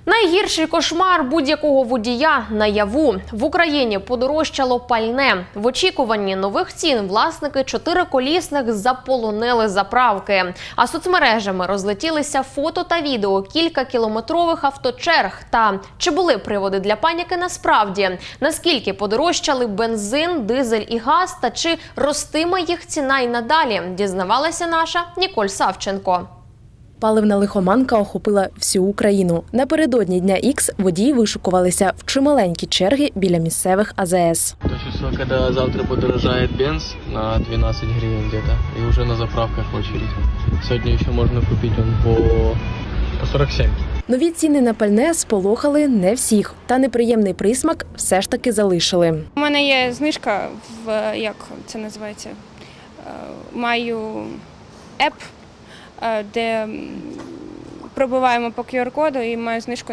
Найгірший кошмар будь-якого водія – наяву. В Україні подорожчало пальне. В очікуванні нових цін власники чотириколісних заполонили заправки. А соцмережами розлетілися фото та відео кількакілометрових авточерг. Та чи були приводи для паніки насправді? Наскільки подорожчали бензин, дизель і газ? Та чи ростиме їх ціна й надалі? Дізнавалася наша Ніколь Савченко. Паливна лихоманка охопила всю Україну. Напередодні Дня Ікс водії вишукувалися в чималенькі черги біля місцевих АЗС. То число, коли завтра подорожає бенз на 12 гривень где-то, і вже на заправках очередь. Сьогодні ще можна купити по 47. Нові ціни на пальне сполохали не всіх, та неприємний присмак все ж таки залишили. У мене є знижка як це називається, маю еп, де пробиваємо по QR-коду і маю знижку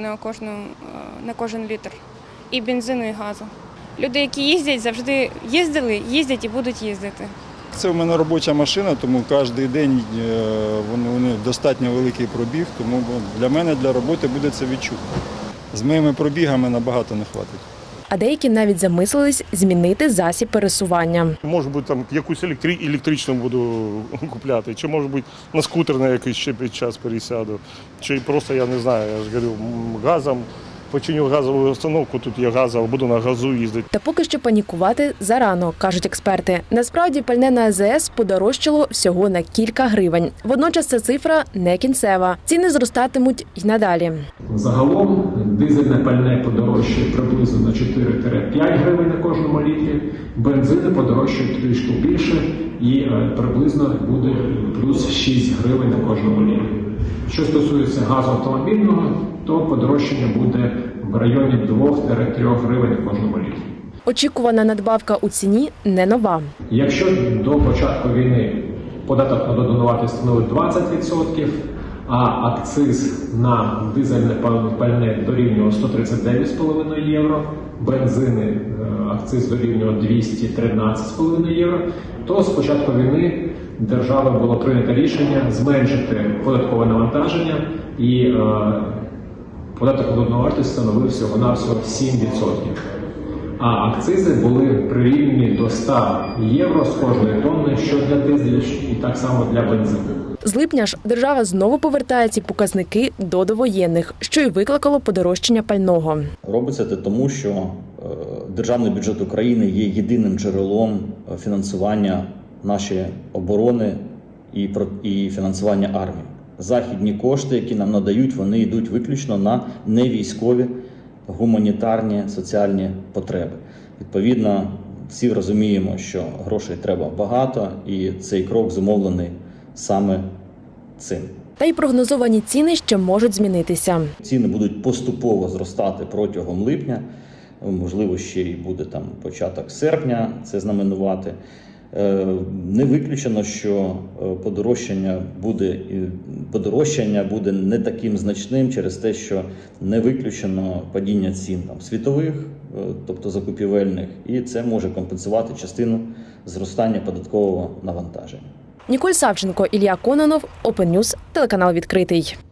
на кожен літр. І бензину, і газу. Люди, які їздять, завжди їздили, їздять і будуть їздити. Це в мене робоча машина, тому кожен день вони достатньо великий пробіг, тому для мене, для роботи буде це відчутно. З моїми пробігами набагато не хватить. А деякі навіть замислились змінити засіб пересування. Може бути, там якусь електричну буду купляти, чи може бути на скутер на якийсь ще під час пересяду, чи просто, я не знаю, я ж говорю, газом, починю газову установку, тут є газова, буду на газу їздити. Та поки що панікувати зарано, кажуть експерти. Насправді пальне на АЗС подорожчало всього на кілька гривень. Водночас ця цифра не кінцева. Ціни зростатимуть й надалі. Загалом дизельне пальне подорожчає приблизно на 4-5 гривень на кожному літрі, бензини подорожчають трішки більше і приблизно буде плюс 6 гривень на кожному літрі. Що стосується газу автомобільного, то подорожчання буде в районі 2-3 гривень на кожному літрі. Очікувана надбавка у ціні не нова. Якщо до початку війни податок на додану вартість становить 20%, а акциз на дизельне пальне дорівнював 139,5 євро, бензини акциз дорівнював 213,5 євро, то з початку війни державою було прийнято рішення зменшити податкове навантаження і податок на додану вартість становив всього-навсього 7%. А акцизи були прирівняні до 100 євро з кожної тонни, що для дизелю, і так само для бензину. З липня ж держава знову повертає ці показники до довоєнних, що й викликало подорожчання пального. Робиться це тому, що державний бюджет України є єдиним джерелом фінансування нашої оборони і фінансування армії. Західні кошти, які нам надають, вони йдуть виключно на невійськові, гуманітарні, соціальні потреби. Відповідно, всі розуміємо, що грошей треба багато, і цей крок зумовлений саме цим. Та й прогнозовані ціни ще можуть змінитися. Ціни будуть поступово зростати протягом липня, можливо, ще й буде там початок серпня це знаменувати. Не виключено, що подорожчання буде не таким значним через те, що не виключено падіння цін там світових, тобто закупівельних, і це може компенсувати частину зростання податкового навантаження. Ніколь Савченко, Ілля Кононов, Open News, телеканал «Відкритий».